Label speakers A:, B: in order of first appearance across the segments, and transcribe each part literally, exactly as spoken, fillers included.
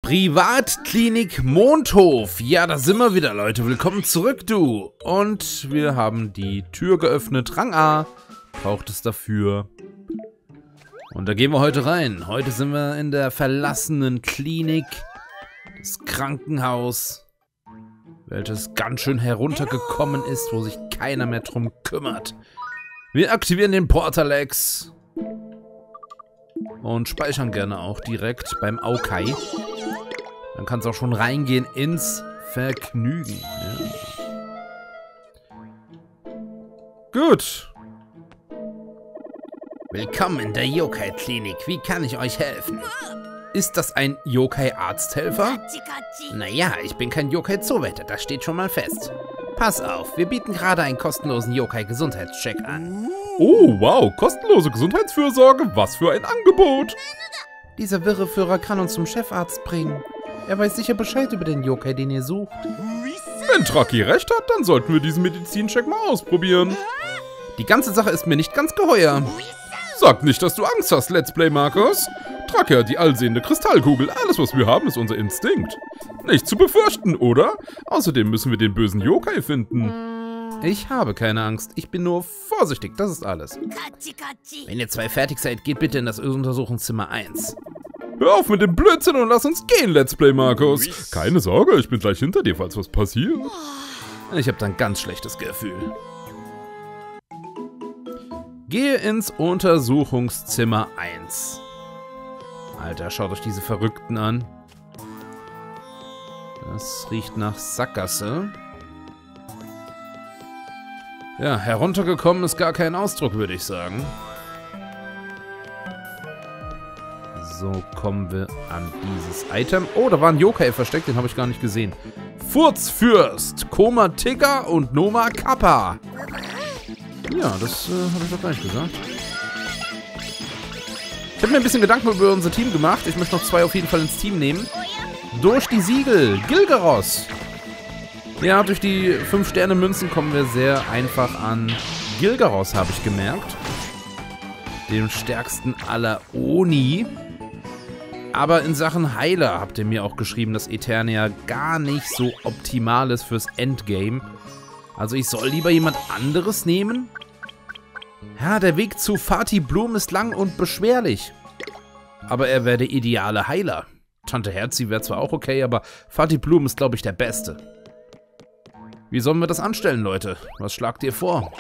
A: Privatklinik Mondhof. Ja, da sind wir wieder, Leute. Willkommen zurück, du. Und wir haben die Tür geöffnet. Rang A. Braucht es dafür. Und da gehen wir heute rein. Heute sind wir in der verlassenen Klinik. Das Krankenhaus. Welches ganz schön heruntergekommen ist, wo sich keiner mehr drum kümmert. Wir aktivieren den Portalex. Und speichern gerne auch direkt beim Aukai. Dann kann es auch schon reingehen ins Vergnügen. Ja. Gut. Willkommen in der Yokai-Klinik. Wie kann ich euch helfen? Ist das ein Yokai-Arzthelfer? Naja, ich bin kein Yokai-Zoowärter, das steht schon mal fest. Pass auf, wir bieten gerade einen kostenlosen Yokai-Gesundheitscheck an.
B: Oh, wow, kostenlose Gesundheitsfürsorge, was für ein Angebot!
A: Dieser Wirreführer kann uns zum Chefarzt bringen. Er weiß sicher Bescheid über den Yokai, den ihr sucht.
B: Wenn Traki recht hat, dann sollten wir diesen Medizincheck mal ausprobieren.
A: Die ganze Sache ist mir nicht ganz geheuer.
B: Sag nicht, dass du Angst hast, Let's Play Markus. Traki hat die allsehende Kristallkugel. Alles, was wir haben, ist unser Instinkt. Nicht zu befürchten, oder? Außerdem müssen wir den bösen Yokai finden.
A: Ich habe keine Angst. Ich bin nur vorsichtig. Das ist alles. Wenn ihr zwei fertig seid, geht bitte in das Untersuchungszimmer eins.
B: Hör auf mit dem Blödsinn und lass uns gehen, Let's Play Markus. Keine Sorge, ich bin gleich hinter dir, falls was passiert.
A: Ich habe da ein ganz schlechtes Gefühl. Gehe ins Untersuchungszimmer eins. Alter, schaut euch diese Verrückten an. Das riecht nach Sackgasse. Ja, heruntergekommen ist gar kein Ausdruck, würde ich sagen. So, kommen wir an dieses Item. Oh, da war ein Yokai versteckt, den habe ich gar nicht gesehen. Furzfürst, Koma Tigger und Noma Kappa. Ja, das äh, habe ich doch gar nicht gesagt. Ich habe mir ein bisschen Gedanken über unser Team gemacht. Ich möchte noch zwei auf jeden Fall ins Team nehmen. Durch die Siegel, Gilgaros. Ja, durch die fünf Sterne Münzen kommen wir sehr einfach an Gilgaros, habe ich gemerkt. Den stärksten aller Oni. Aber in Sachen Heiler habt ihr mir auch geschrieben, dass Eternia gar nicht so optimal ist fürs Endgame. Also ich soll lieber jemand anderes nehmen? Ja, der Weg zu Fatih Blum ist lang und beschwerlich. Aber er wäre der ideale Heiler. Tante Herzi wäre zwar auch okay, aber Fatih Blum ist, glaube ich, der Beste. Wie sollen wir das anstellen, Leute? Was schlagt ihr vor?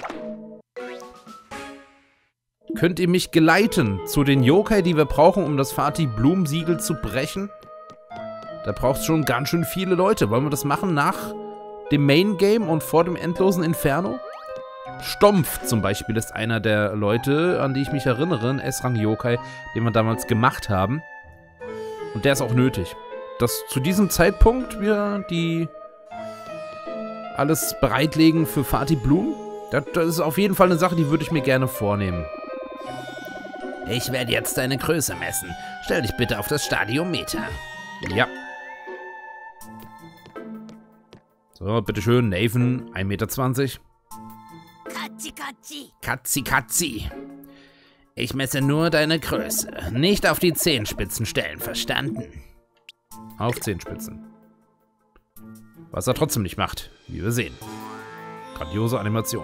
A: Könnt ihr mich geleiten zu den Yokai, die wir brauchen, um das Fatih Blum Siegel zu brechen? Da braucht es schon ganz schön viele Leute. Wollen wir das machen nach dem Main Game und vor dem endlosen Inferno? Stompf zum Beispiel ist einer der Leute, an die ich mich erinnere, ein S-Rang Yokai, den wir damals gemacht haben. Und der ist auch nötig. Dass zu diesem Zeitpunkt wir die alles bereitlegen für Fatih Blum, das, das ist auf jeden Fall eine Sache, die würde ich mir gerne vornehmen. Ich werde jetzt deine Größe messen. Stell dich bitte auf das Stadiometer. Ja. So, bitteschön, Nathan, ein Meter zwanzig. Katzi, Katzi. Ich messe nur deine Größe. Nicht auf die Zehenspitzen stellen, verstanden? Auf Zehenspitzen. Was er trotzdem nicht macht, wie wir sehen. Grandiose Animation.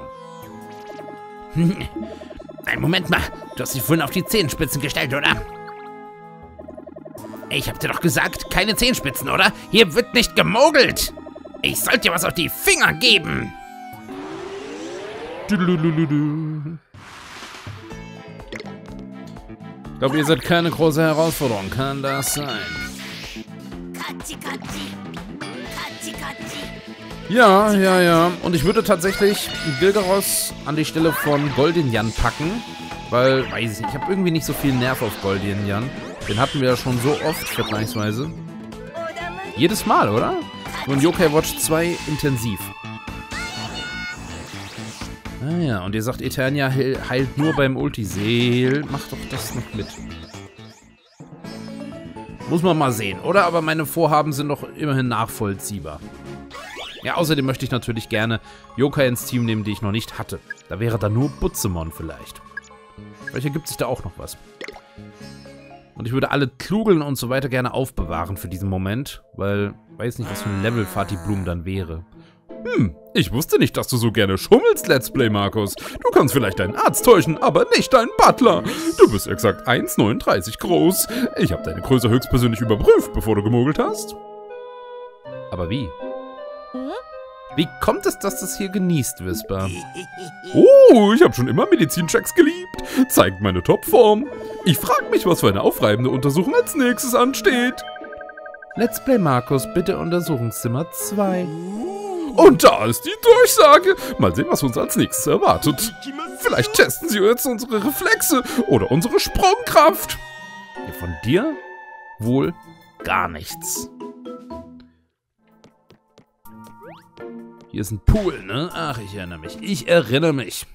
A: Ein Moment mal, du hast dich vorhin auf die Zehenspitzen gestellt, oder? Ich hab dir doch gesagt, keine Zehenspitzen, oder? Hier wird nicht gemogelt. Ich sollte dir was auf die Finger geben. Ich glaube, ihr seid keine große Herausforderung. Kann das sein? Ja, ja, ja. Und ich würde tatsächlich Gilgaros an die Stelle von Goldinjan packen. Weil, weiß ich nicht, ich habe irgendwie nicht so viel Nerv auf Goldinjan. Den hatten wir ja schon so oft, vergleichsweise. Jedes Mal, oder? Nur in Yokai Watch zwei intensiv. Ah ja, und ihr sagt, Eternia heilt nur beim Ulti-Seel. Macht doch das noch mit. Muss man mal sehen, oder? Aber meine Vorhaben sind doch immerhin nachvollziehbar. Ja, außerdem möchte ich natürlich gerne Yokai ins Team nehmen, die ich noch nicht hatte. Da wäre dann nur Butzemon vielleicht. Vielleicht ergibt sich da auch noch was. Und ich würde alle Klugeln und so weiter gerne aufbewahren für diesen Moment, weil ich weiß nicht, was für ein Level Fatih Bloom dann wäre.
B: Hm, ich wusste nicht, dass du so gerne schummelst, Let's Play Markus. Du kannst vielleicht deinen Arzt täuschen, aber nicht deinen Butler. Du bist exakt eins Komma neununddreißig groß. Ich habe deine Größe höchstpersönlich überprüft, bevor du gemogelt hast.
A: Aber wie? Wie kommt es, dass das hier genießt, Whisper?
B: Oh, ich habe schon immer Medizinchecks geliebt. Zeigt meine Topform. Ich frage mich, was für eine aufreibende Untersuchung als nächstes ansteht.
A: Let's Play Markus, bitte Untersuchungszimmer zwei.
B: Und da ist die Durchsage. Mal sehen, was uns als nächstes erwartet. Vielleicht testen sie jetzt unsere Reflexe oder unsere Sprungkraft.
A: Ja, von dir wohl gar nichts. Hier ist ein Pool, ne? Ach, ich erinnere mich. Ich erinnere mich.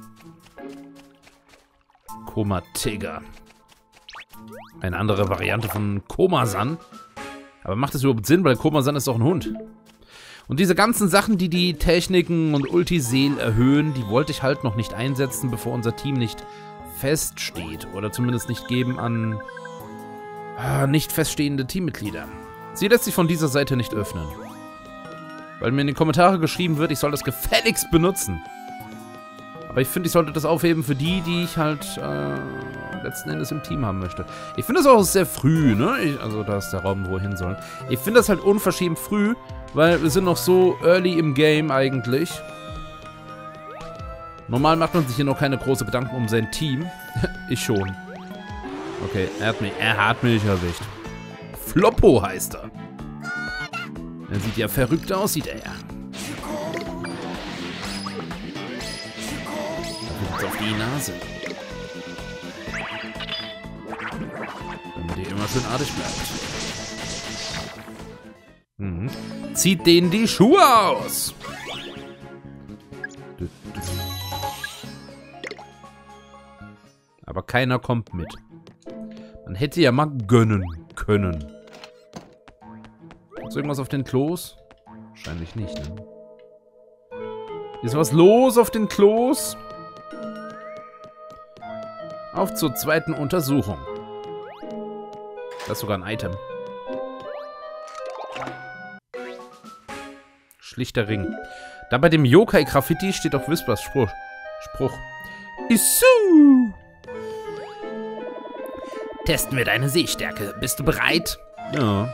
A: Koma-Tiger. Eine andere Variante von Komasan. Aber macht das überhaupt Sinn? Weil Komasan ist doch ein Hund. Und diese ganzen Sachen, die die Techniken und Ultiseel erhöhen, die wollte ich halt noch nicht einsetzen, bevor unser Team nicht feststeht. Oder zumindest nicht geben an ah, nicht feststehende Teammitglieder. Sie lässt sich von dieser Seite nicht öffnen. Weil mir in den Kommentaren geschrieben wird, ich soll das gefälligst benutzen. Aber ich finde, ich sollte das aufheben für die, die ich halt äh, letzten Endes im Team haben möchte. Ich finde das auch sehr früh, ne? Ich, also da ist der Raum, wo er hin soll. Ich finde das halt unverschämt früh, weil wir sind noch so early im Game eigentlich. Normal macht man sich hier noch keine großen Gedanken um sein Team. Ich schon. Okay, er hat mich, er hat mich erwischt. Floppo heißt er. Er sieht ja verrückt aus, sieht er ja. Da auf die Nase. Damit ihr immer schön artig bleibt. Mhm. Zieht denen die Schuhe aus. Aber keiner kommt mit. Man hätte ja mal gönnen können. Ist irgendwas auf den Klos? Wahrscheinlich nicht, ne? Ist was los auf den Klos? Auf zur zweiten Untersuchung. Das ist sogar ein Item. Schlichter Ring. Da bei dem Yokai-Graffiti steht auch Whispers Spruch. Spruch. Issu! Testen wir deine Sehstärke. Bist du bereit? Ja.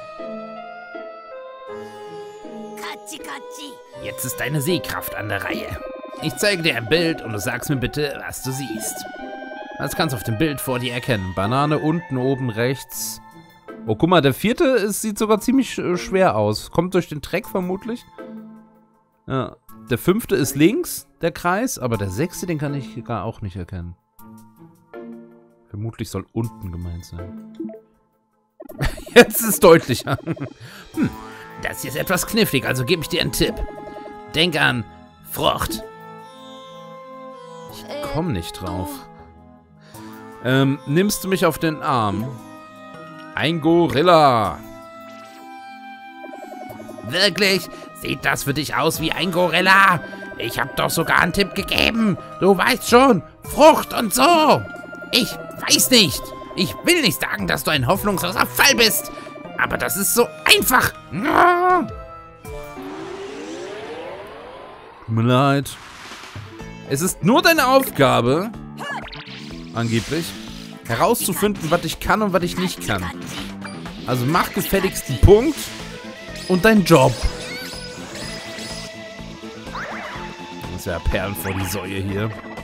A: Jetzt ist deine Sehkraft an der Reihe. Ich zeige dir ein Bild und du sagst mir bitte, was du siehst. Das kannst du auf dem Bild vor dir erkennen. Banane unten, oben, rechts. Oh, guck mal, der vierte ist, sieht sogar ziemlich äh, schwer aus. Kommt durch den Dreck vermutlich. Ja. Der fünfte ist links, der Kreis, aber der sechste, den kann ich gar auch nicht erkennen. Vermutlich soll unten gemeint sein. Jetzt ist es deutlicher. Hm, das hier ist etwas knifflig, also gebe ich dir einen Tipp. Denk an Frucht. Ich komme nicht drauf. Ähm, nimmst du mich auf den Arm? Ein Gorilla. Wirklich? Sieht das für dich aus wie ein Gorilla? Ich hab doch sogar einen Tipp gegeben. Du weißt schon, Frucht und so. Ich weiß nicht. Ich will nicht sagen, dass du ein hoffnungsloser Fall bist. Aber das ist so einfach. Tut mir leid. Es ist nur deine Aufgabe, angeblich, herauszufinden, was ich kann und was ich nicht kann. Also mach gefälligst einen Punkt und deinen Job. Das ist ja Perlen vor die Säue hier.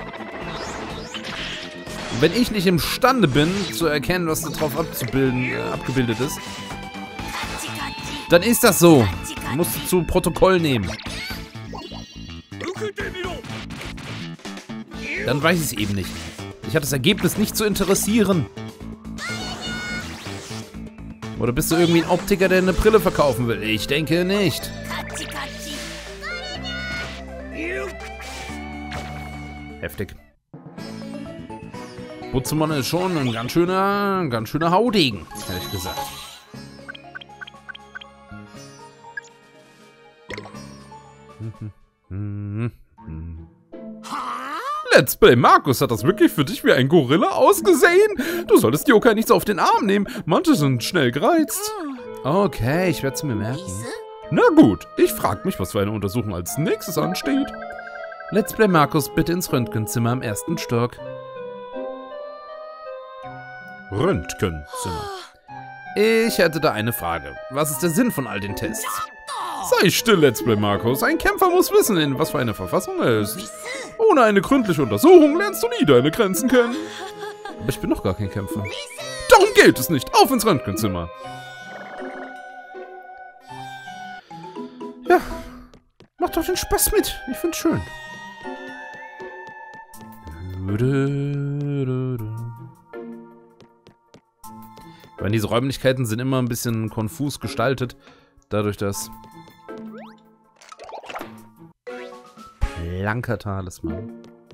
A: Und wenn ich nicht imstande bin, zu erkennen, was da drauf abzubilden, äh, abgebildet ist, dann ist das so. Musst du zu Protokoll nehmen. Dann weiß ich es eben nicht. Ich hat das Ergebnis nicht zu interessieren. Oder bist du irgendwie ein Optiker, der eine Brille verkaufen will? Ich denke nicht. Heftig. Butzemann ist schon ein ganz schöner, ein ganz schöner Haudegen, ehrlich gesagt.
B: Let's Play Markus, hat das wirklich für dich wie ein Gorilla ausgesehen? Du solltest Yokai nicht so auf den Arm nehmen. Manche sind schnell gereizt.
A: Okay, ich werde es mir merken.
B: Na gut, ich frag mich, was für eine Untersuchung als nächstes ansteht.
A: Let's Play Markus, bitte ins Röntgenzimmer im ersten Stock.
B: Röntgenzimmer.
A: Ich hätte da eine Frage. Was ist der Sinn von all den Tests?
B: Sei still, Let's Play Markus. Ein Kämpfer muss wissen, in was für eine Verfassung er ist. Ohne eine gründliche Untersuchung lernst du nie deine Grenzen kennen.
A: Aber ich bin doch gar kein Kämpfer.
B: Darum geht es nicht. Auf ins Röntgenzimmer.
A: Ja, macht doch den Spaß mit. Ich find's schön. Weil diese Räumlichkeiten sind immer ein bisschen konfus gestaltet. Dadurch, dass... Blanker Talisman.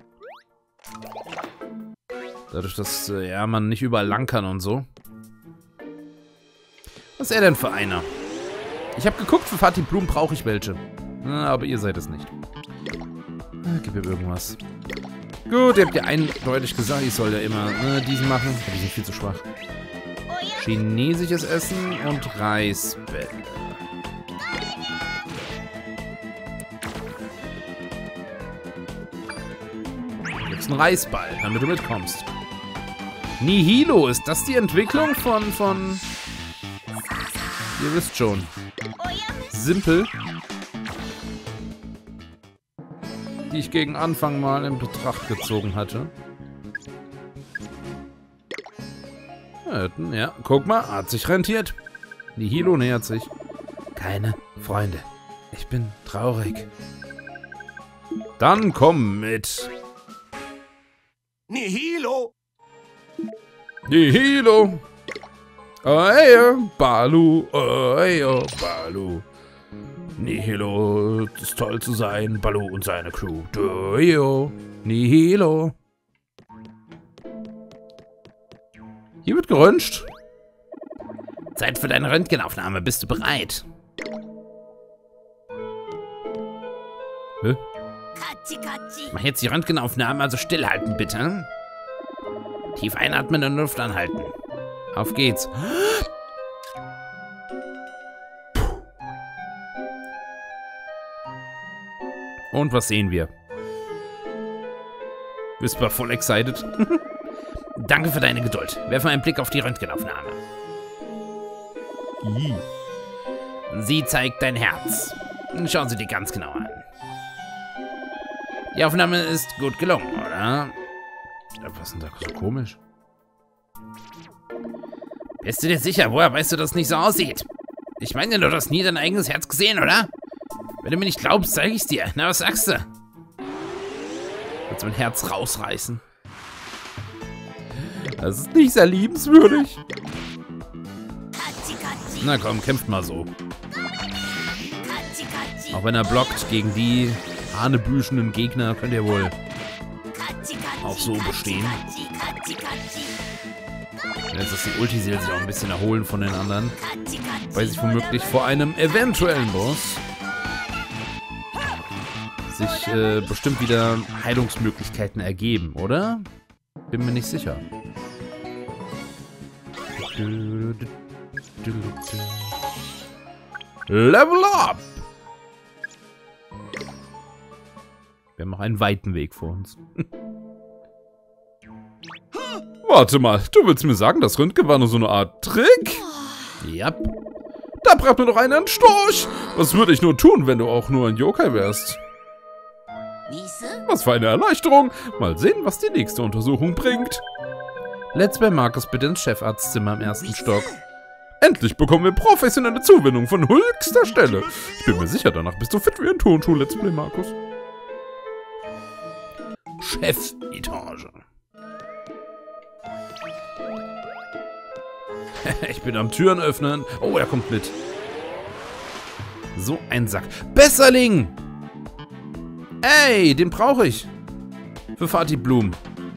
A: Dadurch, dass äh, ja, man nicht überall lang kann und so. Was ist er denn für einer? Ich habe geguckt, für Fatih Blum brauche ich welche. Na, aber ihr seid es nicht. Na, gib mir irgendwas. Gut, ihr habt ja eindeutig gesagt, ich soll ja immer äh, diesen machen. Die sind viel zu schwach. Chinesisches Essen und Reisbälle. Du kriegst einen Reisball, damit du mitkommst. Nihilo, ist das die Entwicklung von, von... Ihr wisst schon. Simpel. Die ich gegen Anfang mal in Betracht gezogen hatte. Ja, guck mal, hat sich rentiert. Nihilo nähert sich. Keine Freunde. Ich bin traurig. Dann komm mit.
C: Nihilo!
B: Nihilo! Oeyo, Balu, oeyo, Balu. Nihilo, es ist toll zu sein, Balu und seine Crew. Oeyo, Nihilo. Hier wird geröntgt.
A: Zeit für deine Röntgenaufnahme. Bist du bereit? Hä? Mach jetzt die Röntgenaufnahme, also stillhalten, bitte. Tief einatmen und Luft anhalten. Auf geht's. Und was sehen wir? Whisper voll excited. Danke für deine Geduld. Werfe einen Blick auf die Röntgenaufnahme.
B: I.
A: Sie zeigt dein Herz. Schauen Sie die ganz genau an. Die Aufnahme ist gut gelungen, oder? Was ist denn da so komisch? Bist du dir sicher? Woher weißt du, dass es nicht so aussieht? Ich meine, du hast nie dein eigenes Herz gesehen, oder? Wenn du mir nicht glaubst, zeige ich es dir. Na, was sagst du? Willst du mein Herz rausreißen? Das ist nicht sehr liebenswürdig. Na komm, kämpft mal so. Auch wenn er blockt gegen die hanebüchenden Gegner, könnt ihr wohl auch so bestehen. Jetzt ist die Ulti-Seele sich auch ein bisschen erholen von den anderen. Weil sich womöglich vor einem eventuellen Boss sich äh, bestimmt wieder Heilungsmöglichkeiten ergeben, oder? Bin mir nicht sicher. Level up! Wir haben noch einen weiten Weg vor uns.
B: Warte mal, du willst mir sagen, das Röntgen war nur so eine Art Trick?
A: Ja.
B: Da braucht mir doch einen an Storch! Was würde ich nur tun, wenn du auch nur ein Yokai wärst? Was für eine Erleichterung! Mal sehen, was die nächste Untersuchung bringt.
A: Let's Play Markus bitte ins Chefarztzimmer im ersten Stock.
B: Endlich bekommen wir professionelle Zuwendung von höchster Stelle. Ich bin mir sicher, danach bist du fit wie ein Turnschuh, Let's Play Markus.
A: Chefetage. Ich bin am Türen öffnen. Oh, er kommt mit. So ein Sack. Besserling! Ey, den brauche ich. Für Fatih Blum.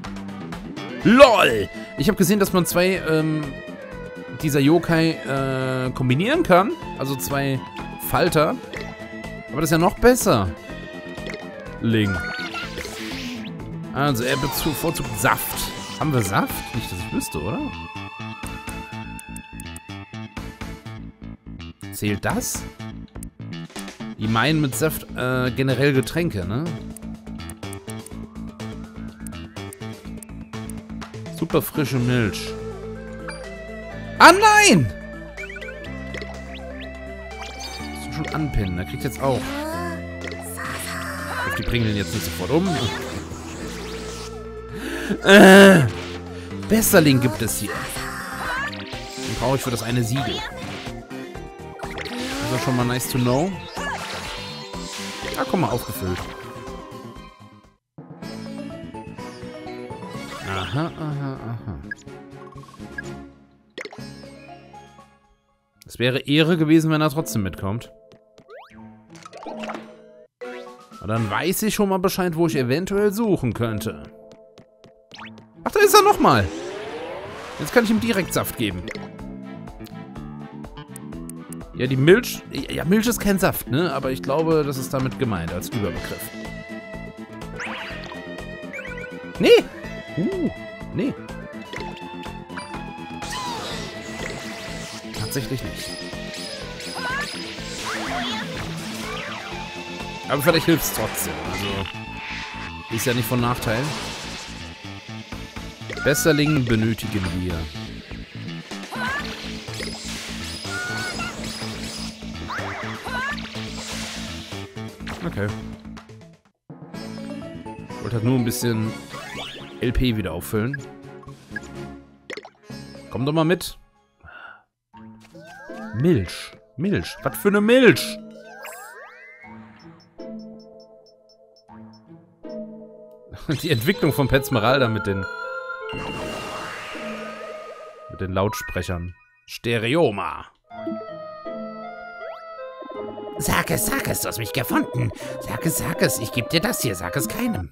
A: LOL! Ich habe gesehen, dass man zwei ähm, dieser Yokai äh, kombinieren kann. Also zwei Falter. Aber das ist ja noch besser. Ling. Also, er bevorzugt Saft. Haben wir Saft? Nicht, dass ich wüsste, oder? Zählt das? Die meinen mit Saft äh, generell Getränke, ne? Super frische Milch. Ah, nein! Musst du schon anpinnen. Er kriegt jetzt auch. Die bringen den jetzt nicht sofort um. Äh, Besserling gibt es hier. Den brauche ich für das eine Siegel. Das ist schon mal nice to know. Ah, guck mal, aufgefüllt. Aha, aha, aha. Es wäre Ehre gewesen, wenn er trotzdem mitkommt. Aber dann weiß ich schon mal Bescheid, wo ich eventuell suchen könnte. Ach, da ist er nochmal. Jetzt kann ich ihm direkt Saft geben. Ja, die Milch... Ja, Milch ist kein Saft, ne? Aber ich glaube, das ist damit gemeint, als Überbegriff. Nee! Uh, nee. Tatsächlich nicht. Aber vielleicht hilft es trotzdem. Also, ist ja nicht von Nachteil. Besserling benötigen wir. Okay. Ich wollte halt nur ein bisschen L P wieder auffüllen. Komm doch mal mit. Milch. Milch. Was für eine Milch? Die Entwicklung von Petsmeralda mit den mit den Lautsprechern. Stereoma. Sag es, sag es, du hast mich gefunden. Sag es, sag es, ich geb dir das hier, sag es keinem.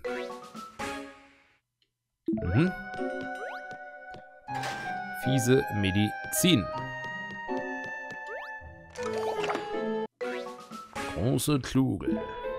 A: Mhm. Fiese Medizin. Große Kugel.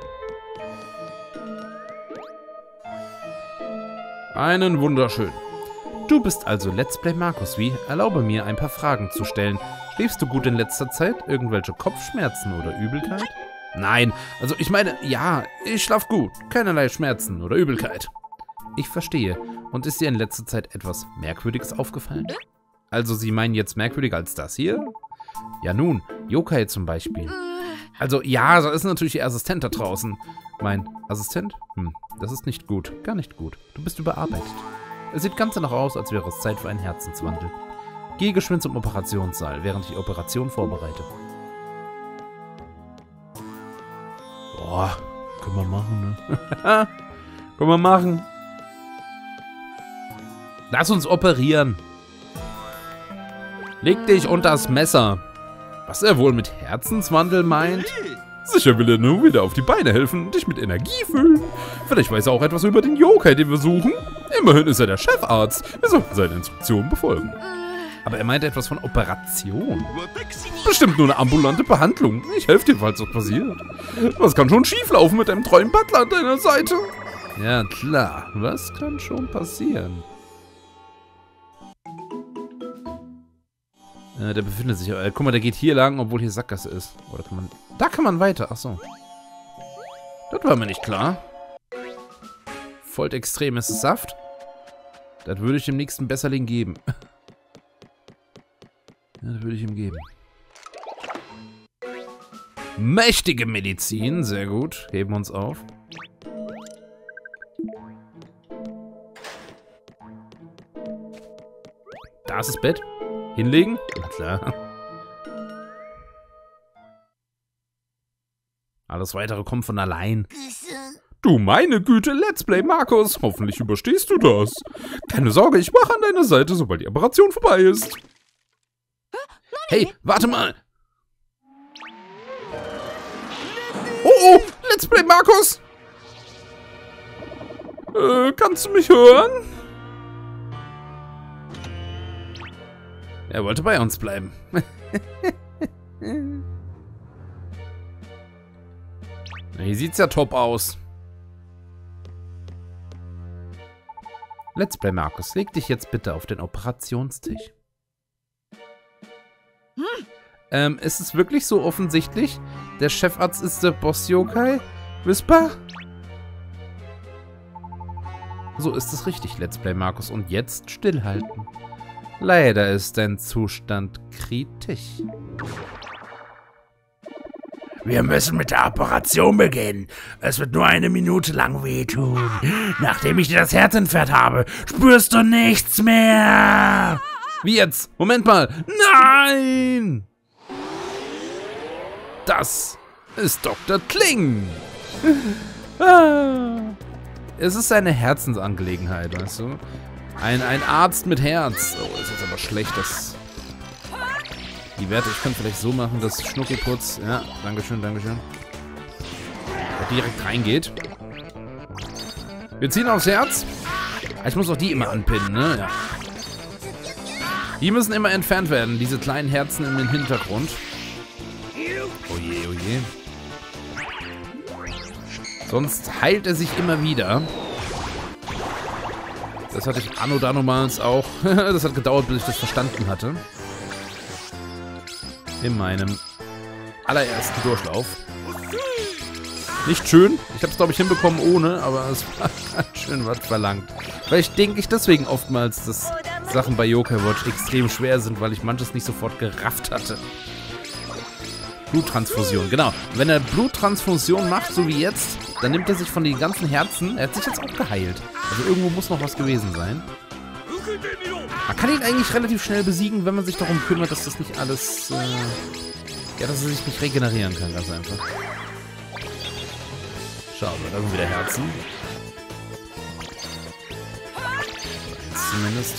A: Einen wunderschön. Du bist also Let's Play Markus wie? Erlaube mir, ein paar Fragen zu stellen. Schläfst du gut in letzter Zeit? Irgendwelche Kopfschmerzen oder Übelkeit? Nein, also ich meine, ja, ich schlaf gut. Keinerlei Schmerzen oder Übelkeit. Ich verstehe. Und ist dir in letzter Zeit etwas Merkwürdiges aufgefallen? Also Sie meinen jetzt merkwürdiger als das hier? Ja nun, Yokai zum Beispiel. Also ja, da ist natürlich Ihr Assistent da draußen. Mein Assistent? Hm, das ist nicht gut. Gar nicht gut. Du bist überarbeitet. Es sieht ganz danach aus, als wäre es Zeit für einen Herzenswandel. Geh geschwind zum Operationssaal, während ich die Operation vorbereite. Boah, können wir machen, ne? Können wir machen. Lass uns operieren. Leg dich unter das Messer. Was er wohl mit Herzenswandel meint? Sicher will er nur wieder auf die Beine helfen und dich mit Energie füllen. Vielleicht weiß er auch etwas über den Yokai, den wir suchen. Immerhin ist er der Chefarzt. Wir sollten seine Instruktionen befolgen. Aber er meinte etwas von Operation. Bestimmt nur eine ambulante Behandlung. Ich helfe dir, falls was passiert. Was kann schon schieflaufen mit deinem treuen Butler an deiner Seite? Ja, klar. Was kann schon passieren? Äh, der befindet sich... Äh, guck mal, der geht hier lang, obwohl hier Sackgasse ist. Oder kann man... Da kann man weiter. Ach so. Das war mir nicht klar. Voll extremes Saft. Das würde ich dem nächsten Besserling geben. Das würde ich ihm geben. Mächtige Medizin. Sehr gut. Heben wir uns auf. Da ist das Bett. Hinlegen? Na klar. Alles Weitere kommt von allein. Du meine Güte, Let's Play Markus. Hoffentlich überstehst du das. Keine Sorge, ich mache an deiner Seite, sobald die Operation vorbei ist. Hey, warte mal. Oh, oh, Let's Play Markus. Äh, kannst du mich hören? Er wollte bei uns bleiben. Na, hier sieht's ja top aus. Let's Play Markus, leg dich jetzt bitte auf den Operationstisch. Hm? Ähm, ist es wirklich so offensichtlich? Der Chefarzt ist der Boss Yokai? Whisper? So ist es richtig, Let's Play Markus. Und jetzt stillhalten. Leider ist dein Zustand kritisch.
C: Wir müssen mit der Operation beginnen. Es wird nur eine Minute lang wehtun. Nachdem ich dir das Herz entfernt habe, spürst du nichts mehr.
A: Wie jetzt? Moment mal. Nein! Das ist Doktor Kling. Ah. Es ist eine Herzensangelegenheit, weißt du? Ein, ein Arzt mit Herz. Oh, das ist jetzt aber schlecht, dass... Die Werte, ich könnte vielleicht so machen, dass Schnuckiputz, ja, dankeschön, dankeschön, direkt reingeht. Wir ziehen aufs Herz. Ich muss auch die immer anpinnen, ne? Ja. Die müssen immer entfernt werden, diese kleinen Herzen im Hintergrund. Oh je, oh je. Sonst heilt er sich immer wieder. Das hatte ich anno danomals auch. Das hat gedauert, bis ich das verstanden hatte. In meinem allerersten Durchlauf. Nicht schön. Ich habe es, glaube ich, hinbekommen ohne, aber es war ganz schön was verlangt. Vielleicht denke ich deswegen oftmals, dass Sachen bei Yokai Watch extrem schwer sind, weil ich manches nicht sofort gerafft hatte. Bluttransfusion, genau. Wenn er Bluttransfusion macht, so wie jetzt, dann nimmt er sich von den ganzen Herzen... Er hat sich jetzt auch geheilt. Also irgendwo muss noch was gewesen sein. Man kann ihn eigentlich relativ schnell besiegen, wenn man sich darum kümmert, dass das nicht alles... Äh, ja, dass er sich nicht regenerieren kann, ganz einfach. Schau mal, da sind wieder Herzen. Eins zumindest.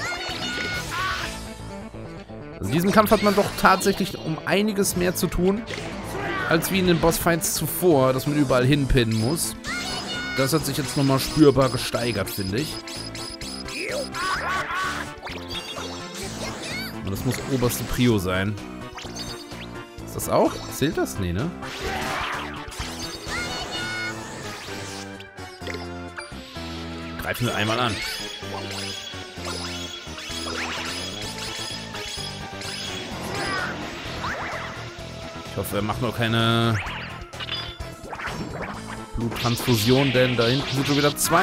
A: Also in diesem Kampf hat man doch tatsächlich um einiges mehr zu tun, als wie in den Bossfights zuvor, dass man überall hinpinnen muss. Das hat sich jetzt nochmal spürbar gesteigert, finde ich. Und das muss oberste Prio sein. Ist das auch? Zählt das? Nee, ne? Greifen wir einmal an. Ich hoffe, er macht noch keine Bluttransfusion, denn da hinten sind schon wieder zwei.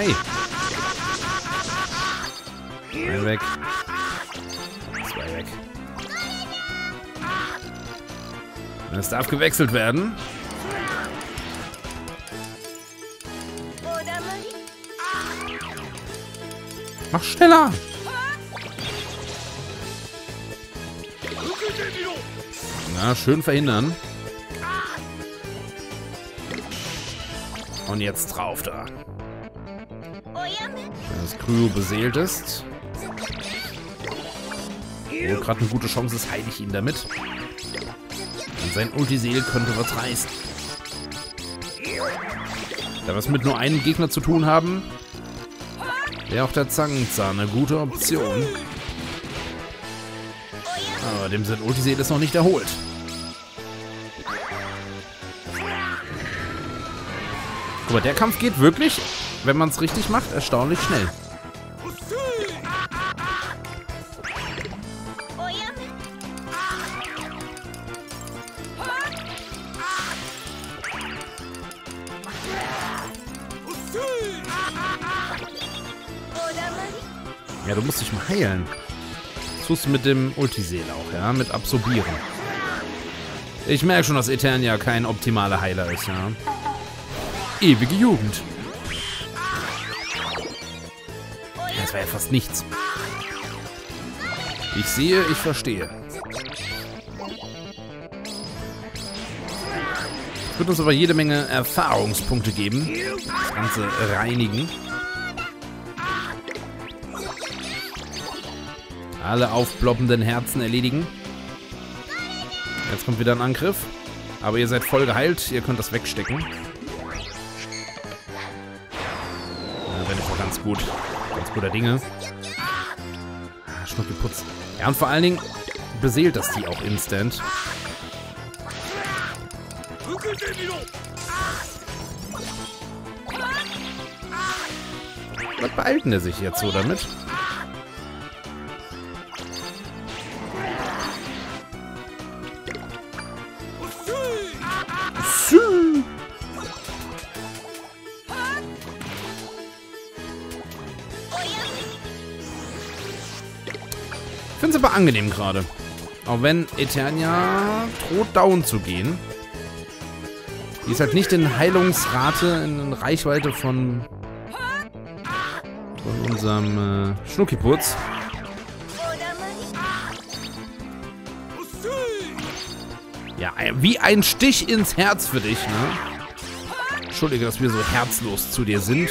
A: Ein weg. Zwei weg. Es darf gewechselt werden. Mach schneller! Na, schön verhindern. Und jetzt drauf da. Wenn das Kryo beseelt ist. Wo gerade eine gute Chance ist, heile ich ihn damit. Und sein Ultiseel könnte was reißen. Da wir es mit nur einem Gegner zu tun haben, wäre auch der Zangenzahn eine gute Option. Aber dem sein Ultiseel ist noch nicht erholt. Guck mal, der Kampf geht wirklich, wenn man es richtig macht, erstaunlich schnell. Ja, du musst dich mal heilen. Das tust du mit dem Ultiseel auch, ja? Mit Absorbieren. Ich merke schon, dass Eternia kein optimaler Heiler ist, ja? Ewige Jugend. Das war ja fast nichts. Ich sehe, ich verstehe. Es wird uns aber jede Menge Erfahrungspunkte geben. Das Ganze reinigen. Alle aufploppenden Herzen erledigen. Jetzt kommt wieder ein Angriff. Aber ihr seid voll geheilt. Ihr könnt das wegstecken. Ja, bin ich auch ganz gut. Ganz guter Dinge. Ah, Schnuck geputzt. Ja, und vor allen Dingen beseelt das die auch instant. Was beeilt denn der sich jetzt so damit? Ich finde es aber angenehm gerade. Auch wenn Eternia droht down zu gehen. Die ist halt nicht in Heilungsrate, in Reichweite von, von unserem äh, Schnuckiputz. Ja, wie ein Stich ins Herz für dich, ne? Entschuldige, dass wir so herzlos zu dir sind.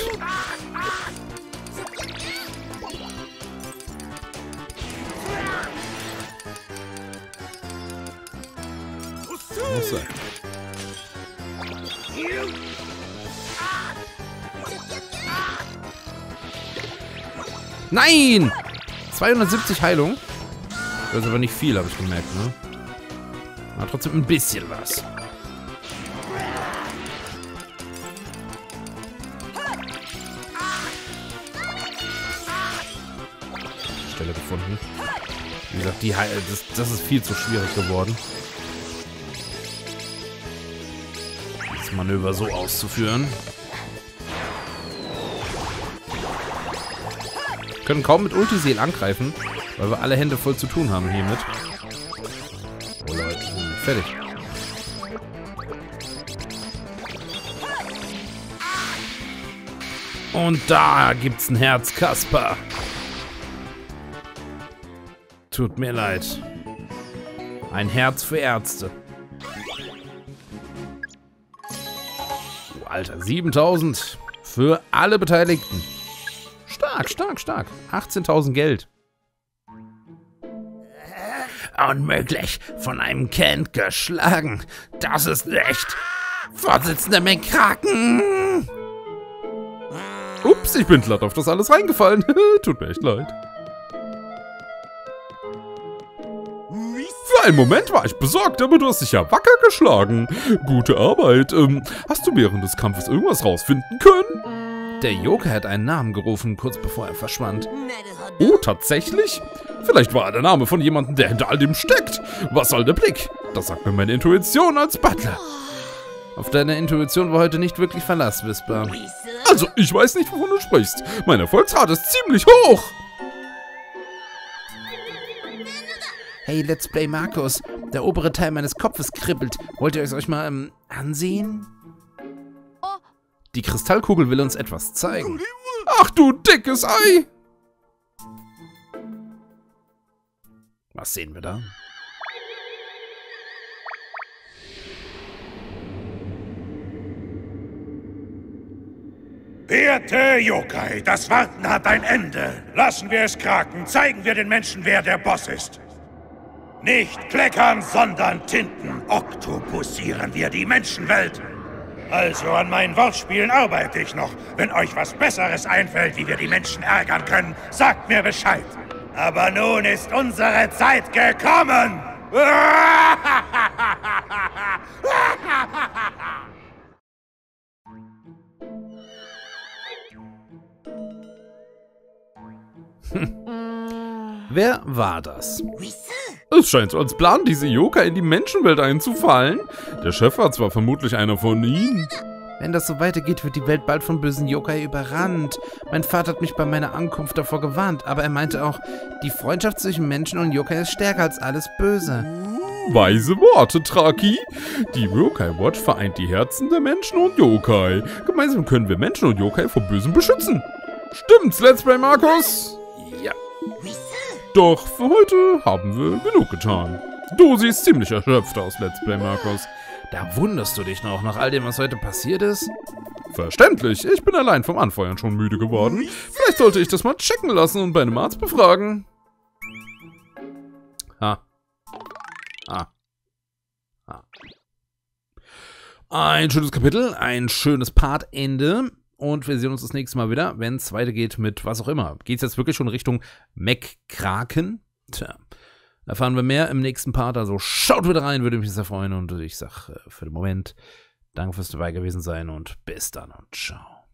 A: Muss sein. Nein! zweihundertsiebzig Heilung. Das ist aber nicht viel, habe ich gemerkt, ne? Aber trotzdem ein bisschen was. Stelle gefunden. Wie gesagt, die Heil das, das ist viel zu schwierig geworden. Das Manöver so auszuführen. Wir können kaum mit Ultiseel angreifen, weil wir alle Hände voll zu tun haben hiermit. Oh Leute, wir sind nicht fertig. Und da gibt's ein Herz, Kasper. Tut mir leid. Ein Herz für Ärzte. Oh, Alter, siebentausend für alle Beteiligten. Stark, stark, stark. achtzehntausend Geld.
C: Unmöglich. Von einem Kind geschlagen. Das ist nicht. Vorsitzender McCracken.
B: Ups, ich bin glatt auf das alles reingefallen. Tut mir echt leid. Für einen Moment war ich besorgt, aber du hast dich ja wacker geschlagen. Gute Arbeit. Ähm, hast du während des Kampfes irgendwas rausfinden können?
A: Der Yokai hat einen Namen gerufen, kurz bevor er verschwand.
B: Oh, tatsächlich? Vielleicht war er der Name von jemandem, der hinter all dem steckt. Was soll der Blick? Das sagt mir meine Intuition als Butler.
A: Auf deine Intuition war heute nicht wirklich Verlass, Whisper.
B: Also, ich weiß nicht, wovon du sprichst. Meine Erfolgsrate ist ziemlich hoch.
A: Hey, Let's Play Markus. Der obere Teil meines Kopfes kribbelt. Wollt ihr es euch mal ähm, ansehen? Die Kristallkugel will uns etwas zeigen.
B: Ach du dickes Ei!
A: Was sehen wir da?
D: Werte Yokai, das Warten hat ein Ende. Lassen wir es kraken, zeigen wir den Menschen, wer der Boss ist. Nicht kleckern, sondern Tinten. Oktopussieren wir die Menschenwelt. Also an meinen Wortspielen arbeite ich noch. Wenn euch was Besseres einfällt, wie wir die Menschen ärgern können, sagt mir Bescheid. Aber nun ist unsere Zeit gekommen.
A: Wer war das?
B: Es scheint so, als planen diese Yokai in die Menschenwelt einzufallen. Der Chef war zwar vermutlich einer von ihnen.
A: Wenn das so weitergeht, wird die Welt bald von bösen Yokai überrannt. Mein Vater hat mich bei meiner Ankunft davor gewarnt, aber er meinte auch, die Freundschaft zwischen Menschen und Yokai ist stärker als alles Böse.
B: Weise Worte, Traki. Die Yokai Watch vereint die Herzen der Menschen und Yokai. Gemeinsam können wir Menschen und Yokai vor Bösen beschützen. Stimmt's, Let's Play Markus?
A: Ja.
B: Doch für heute haben wir genug getan. Du siehst ziemlich erschöpft aus, Let's Play Markus.
A: Da wunderst du dich noch nach all dem, was heute passiert ist?
B: Verständlich, ich bin allein vom Anfeuern schon müde geworden. Vielleicht sollte ich das mal checken lassen und bei einem Arzt befragen.
A: Ah. Ah. Ah. Ein schönes Kapitel, ein schönes Partende. Und wir sehen uns das nächste Mal wieder, wenn es weitergeht mit was auch immer. Geht es jetzt wirklich schon Richtung McCracken? Tja, erfahren wir mehr im nächsten Part. Also schaut wieder rein, würde mich sehr freuen. Und ich sage für den Moment, danke fürs dabei gewesen sein und bis dann und ciao.